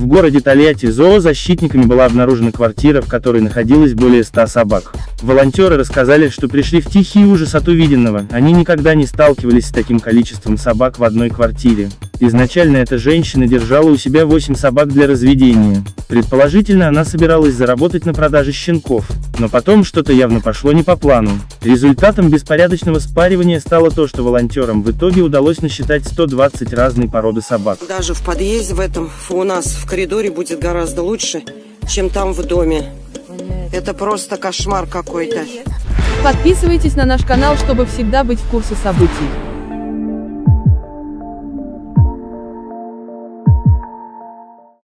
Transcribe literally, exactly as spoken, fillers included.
В городе Тольятти зоозащитниками была обнаружена квартира, в которой находилось более ста собак. Волонтеры рассказали, что пришли в тихий ужас от увиденного, они никогда не сталкивались с таким количеством собак в одной квартире. Изначально эта женщина держала у себя восемь собак для разведения. Предположительно, она собиралась заработать на продаже щенков, но потом что-то явно пошло не по плану. Результатом беспорядочного спаривания стало то, что волонтерам в итоге удалось насчитать сто двадцать разной породы собак. Даже в подъезде в этом у нас в коридоре будет гораздо лучше, чем там в доме. Это просто кошмар какой-то. Подписывайтесь на наш канал, чтобы всегда быть в курсе событий.